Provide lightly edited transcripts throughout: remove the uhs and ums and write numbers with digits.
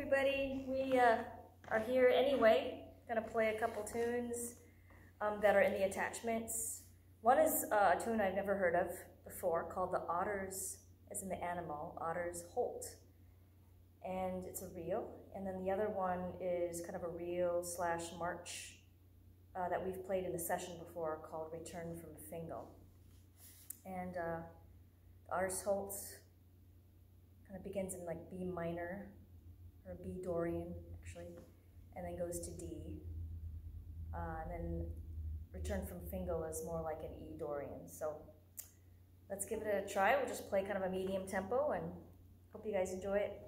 everybody. We are here anyway. Gonna play a couple tunes that are in the attachments. One is a tune I've never heard of before called the Otters, as in the animal, Otter's Holt. And it's a reel. And then the other one is kind of a reel / march that we've played in the session before called Return from Fingal. And Otter's Holt kind of begins in like B minor, or B Dorian actually, and then goes to D. And then Return from Fingal is more like an E Dorian. So let's give it a try. We'll just play kind of a medium tempo and hope you guys enjoy it.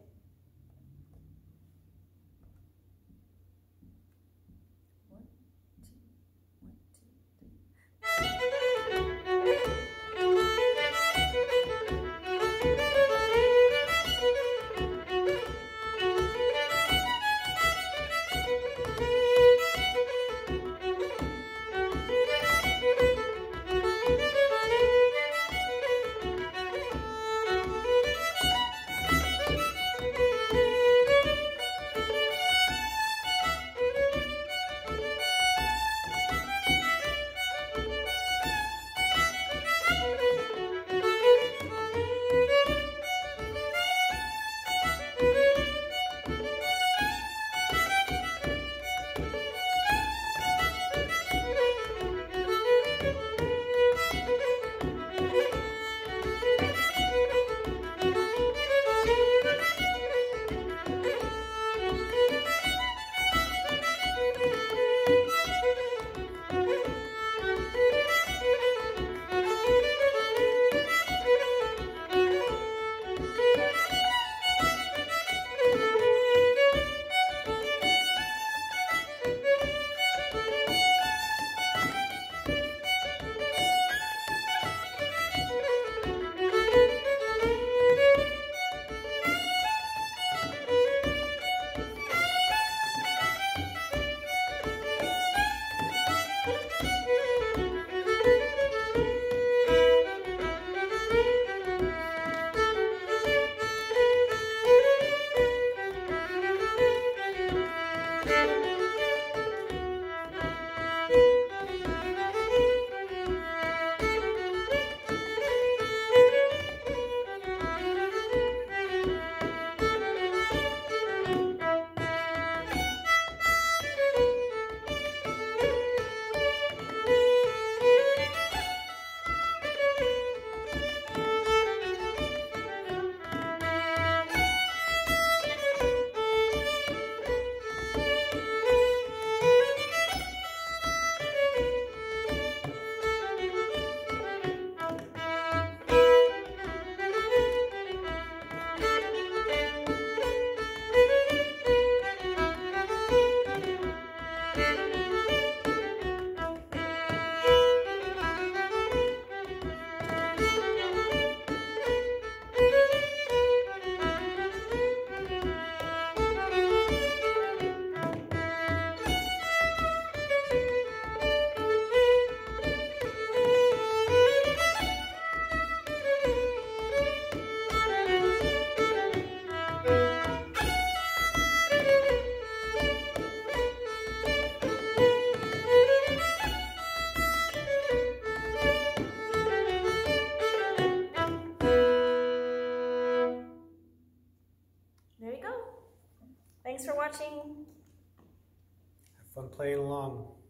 There you go. Thanks for watching. Have fun playing along.